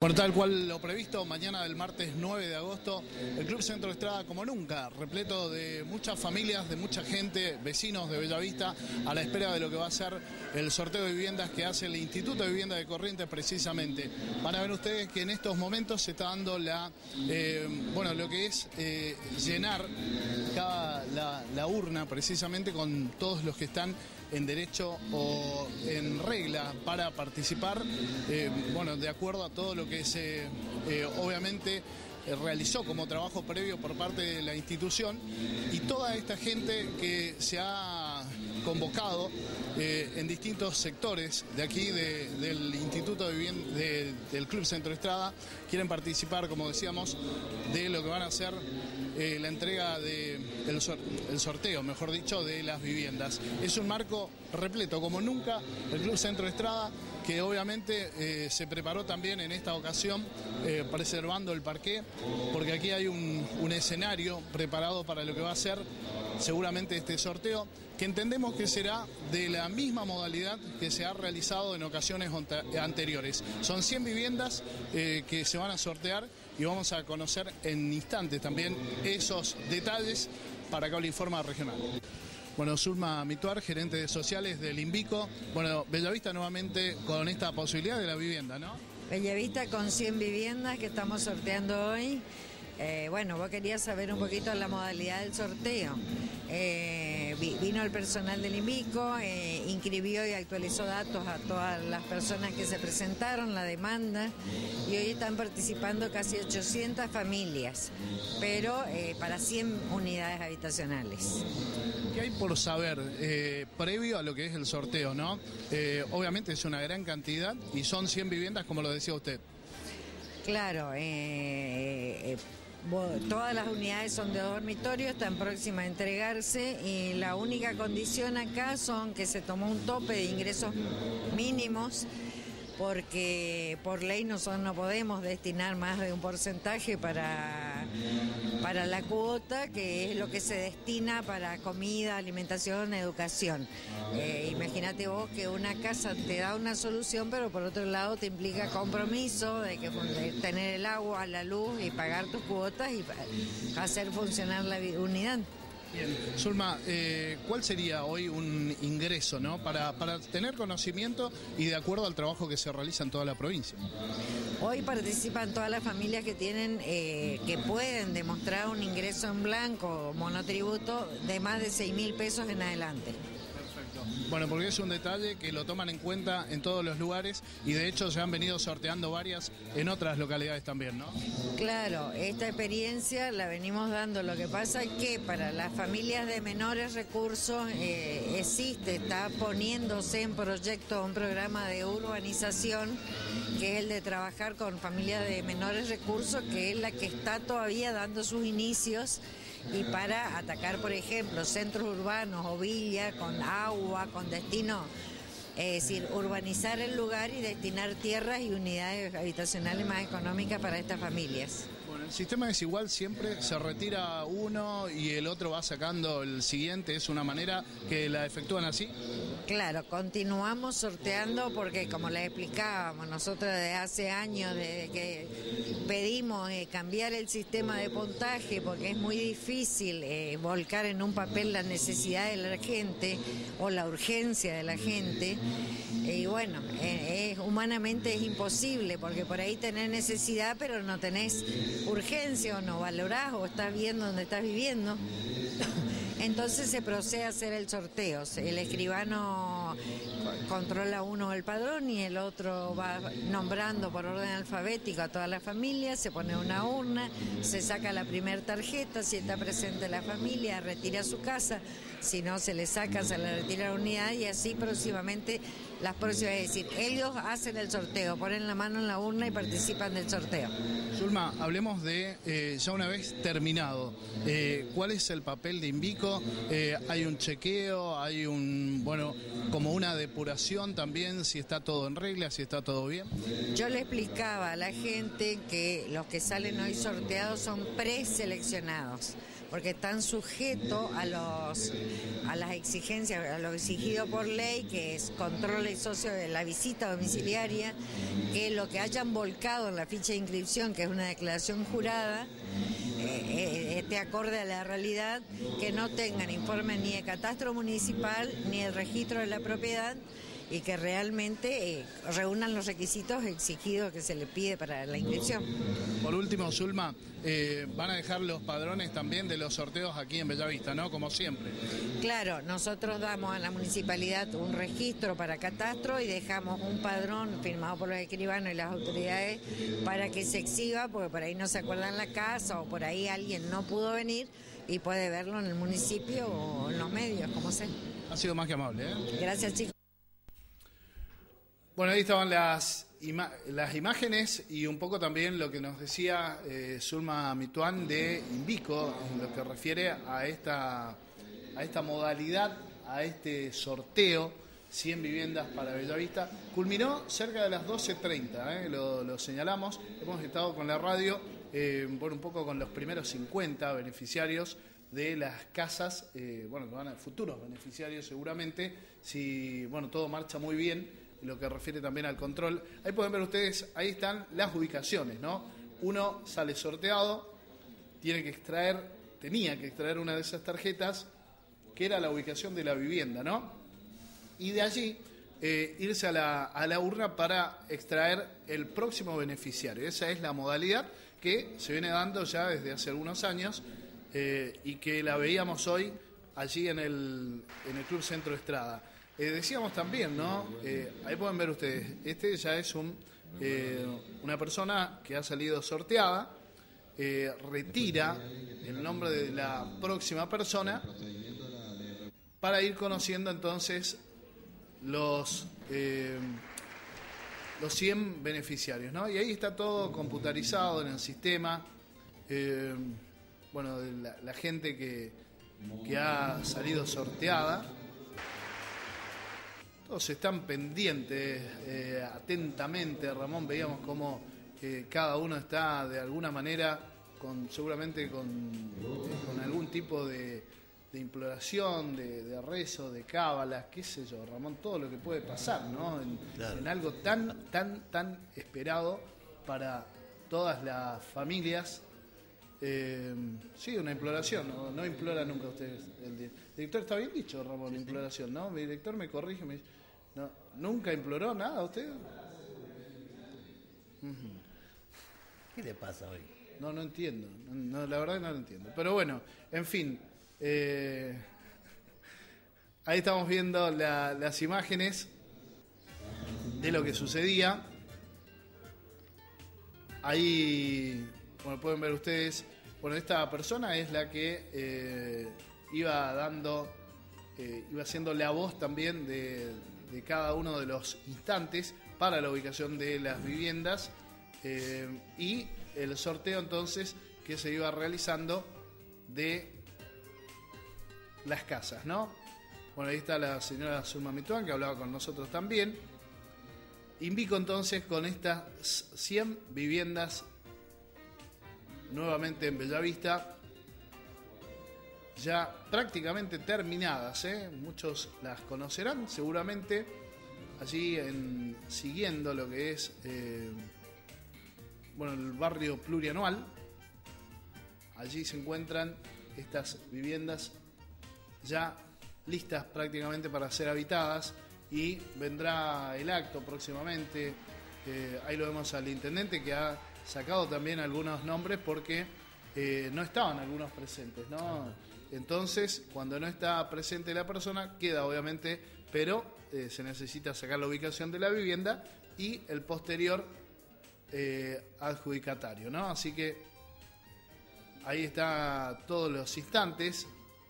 Bueno, tal cual lo previsto, mañana del martes 9 de agosto, el Club Centro Estrada, como nunca, repleto de muchas familias, de mucha gente, vecinos de Bellavista, a la espera de lo que va a ser el sorteo de viviendas que hace el Instituto de Vivienda de Corrientes precisamente. Van a ver ustedes que en estos momentos se está dando lo que es llenar la urna precisamente con todos los que están en derecho o en regla para participar, de acuerdo a todo lo que se obviamente realizó como trabajo previo por parte de la institución, y toda esta gente que se ha convocado en distintos sectores de aquí del Instituto de Vivienda del Club Centro Estrada quieren participar, como decíamos, de lo que van a ser la entrega el sorteo, mejor dicho, de las viviendas. Es un marco repleto como nunca el Club Centro Estrada, que obviamente se preparó también en esta ocasión preservando el parqué, porque aquí hay un escenario preparado para lo que va a ser seguramente este sorteo, que entendemos que será de la misma modalidad que se ha realizado en ocasiones anteriores. Son 100 viviendas que se van a sortear y vamos a conocer en instantes también esos detalles para Cable Informa Regional. Bueno, Zulma Mituar, gerente de sociales del INVICO. Bueno, Bellavista nuevamente con esta posibilidad de la vivienda, ¿no? Bellavista con 100 viviendas que estamos sorteando hoy. Vos querías saber un poquito la modalidad del sorteo. Vino el personal del INVICO, inscribió y actualizó datos a todas las personas que se presentaron, la demanda, y hoy están participando casi 800 familias, pero para 100 unidades habitacionales. ¿Qué hay por saber previo a lo que es el sorteo, no? Obviamente es una gran cantidad y son 100 viviendas, como lo decía usted. Claro, todas las unidades son de dormitorio, están próximas a entregarse, y la única condición acá son que se tomó un tope de ingresos mínimos, porque por ley nosotros no podemos destinar más de un porcentaje para la cuota, que es lo que se destina para comida, alimentación, educación. Imagínate vos que una casa te da una solución, pero por otro lado te implica compromiso de tener el agua, la luz y pagar tus cuotas y hacer funcionar la unidad. Bien, Zulma, ¿cuál sería hoy un ingreso, ¿no? para tener conocimiento y de acuerdo al trabajo que se realiza en toda la provincia? Hoy participan todas las familias que tienen, que pueden demostrar un ingreso en blanco, monotributo, de más de 6.000 pesos en adelante. Bueno, porque es un detalle que lo toman en cuenta en todos los lugares y de hecho se han venido sorteando varias en otras localidades también, ¿no? Claro, esta experiencia la venimos dando. Lo que pasa es que para las familias de menores recursos está poniéndose en proyecto un programa de urbanización, que es el de trabajar con familias de menores recursos, que es la que está todavía dando sus inicios, y para atacar, por ejemplo, centros urbanos o villas con agua, con destino, es decir, urbanizar el lugar y destinar tierras y unidades habitacionales más económicas para estas familias. Bueno, el sistema es igual, siempre se retira uno y el otro va sacando el siguiente, ¿es una manera que la efectúan así? Claro, continuamos sorteando porque, como les explicábamos, nosotros desde hace años, desde que pedimos cambiar el sistema de puntaje, porque es muy difícil volcar en un papel la necesidad de la gente o la urgencia de la gente, humanamente es imposible, porque por ahí tenés necesidad pero no tenés urgencia, o no valorás, o estás viendo donde estás viviendo. Entonces se procede a hacer el sorteo. El escribano controla uno el padrón y el otro va nombrando por orden alfabético a todas las familias, se pone una urna, se saca la primera tarjeta, si está presente la familia, retira su casa, si no se le saca, se le retira la unidad, y así próximamente las próximas, es decir, ellos hacen el sorteo, ponen la mano en la urna y participan del sorteo. Zulma, hablemos de, ya una vez terminado, ¿cuál es el papel de INVICO? ¿Hay un chequeo? ¿Hay como una depuración también, si está todo en regla, si está todo bien? Yo le explicaba a la gente que los que salen hoy sorteados son preseleccionados. porque están sujetos a las exigencias, a lo exigido por ley, que es control socio de la visita domiciliaria, que lo que hayan volcado en la ficha de inscripción, que es una declaración jurada, esté acorde a la realidad, que no tengan informe ni de catastro municipal ni el registro de la propiedad, y que realmente reúnan los requisitos exigidos que se le pide para la inscripción. Por último, Zulma, van a dejar los padrones también de los sorteos aquí en Bellavista, ¿no? Como siempre. Claro, nosotros damos a la municipalidad un registro para catastro y dejamos un padrón firmado por los escribanos y las autoridades para que se exhiba, porque por ahí no se acuerdan la casa o por ahí alguien no pudo venir y puede verlo en el municipio o en los medios, como sea. Ha sido más que amable, ¿eh? Gracias, chicos. Bueno, ahí estaban las imágenes y un poco también lo que nos decía Zulma Mituán de Invico en lo que refiere a esta modalidad, a este sorteo 100 viviendas para Bellavista. Culminó cerca de las 12:30, lo señalamos. Hemos estado con la radio, un poco con los primeros 50 beneficiarios de las casas, que van a futuros beneficiarios seguramente, si todo marcha muy bien. Lo que refiere también al control. Ahí pueden ver ustedes, ahí están las ubicaciones, ¿no? Uno sale sorteado, tenía que extraer una de esas tarjetas, que era la ubicación de la vivienda, ¿no? Y de allí irse a la urna para extraer el próximo beneficiario. Esa es la modalidad que se viene dando ya desde hace algunos años y que la veíamos hoy allí en el Club Centro Estrada. Decíamos también, ¿no? Ahí pueden ver ustedes, este ya es una persona que ha salido sorteada, retira el nombre de la próxima persona para ir conociendo entonces los 100 beneficiarios, ¿no? Y ahí está todo computarizado en el sistema, la gente que ha salido sorteada. Todos están pendientes atentamente, Ramón, veíamos cómo cada uno está de alguna manera seguramente con algún tipo de imploración, de rezo, de cábalas, qué sé yo, Ramón, todo lo que puede pasar, ¿no? En algo tan esperado para todas las familias. Sí, una imploración, no implora nunca ustedes. El director, está bien dicho, Ramón, sí, imploración, ¿no? Mi director me corrige, me dice, no, ¿nunca imploró nada usted? ¿Qué le pasa hoy? No entiendo, la verdad no lo entiendo. Pero bueno, en fin, ahí estamos viendo las imágenes de lo que sucedía. Ahí, pueden ver ustedes, esta persona es la que iba siendo la voz también de cada uno de los instantes para la ubicación de las viviendas y el sorteo entonces que se iba realizando de las casas, ¿no? Ahí está la señora Zulma Mituán, que hablaba con nosotros también. Invico entonces con estas 100 viviendas nuevamente en Bellavista, ya prácticamente terminadas, muchos las conocerán seguramente, allí siguiendo lo que es el barrio plurianual. Allí se encuentran estas viviendas ya listas prácticamente para ser habitadas y vendrá el acto próximamente. Ahí lo vemos al intendente, que ha sacado también algunos nombres porque no estaban algunos presentes, ¿no? Entonces, cuando no está presente la persona, queda obviamente, pero se necesita sacar la ubicación de la vivienda y el posterior adjudicatario, ¿no? Así que ahí está todos los instantes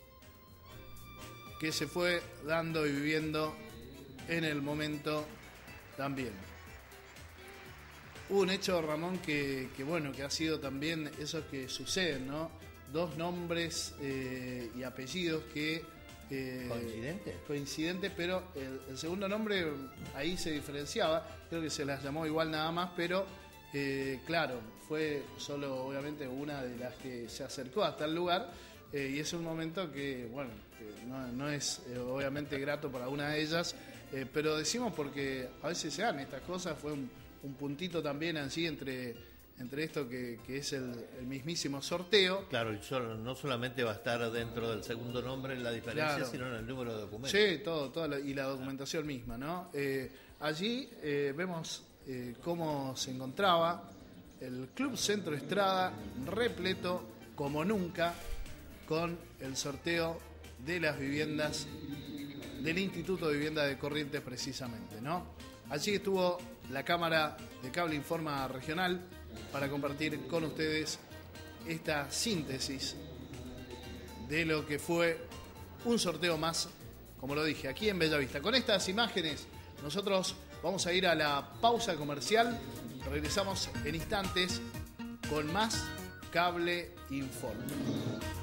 que se fue dando y viviendo en el momento también. Hubo un hecho, Ramón, que ha sido también esos que suceden, ¿no? Dos nombres y apellidos que... Coincidentes, pero el segundo nombre ahí se diferenciaba, creo que se las llamó igual nada más, pero claro, fue solo obviamente una de las que se acercó hasta el lugar y es un momento que, bueno, que no es obviamente grato para una de ellas, pero decimos porque a veces se dan estas cosas, fue un puntito también así entre esto que es el mismísimo sorteo. Claro, y no solamente va a estar dentro del segundo nombre en la diferencia, Claro. sino en el número de documentos. Sí, todo y la documentación misma, ¿no? Allí vemos cómo se encontraba el Club Centro Estrada repleto como nunca con el sorteo de las viviendas del Instituto de Vivienda de Corrientes precisamente, ¿no? Allí estuvo la Cámara de Cable Informa Regional para compartir con ustedes esta síntesis de lo que fue un sorteo más, como lo dije, aquí en Bellavista. Con estas imágenes nosotros vamos a ir a la pausa comercial, regresamos en instantes con más Cable Informa.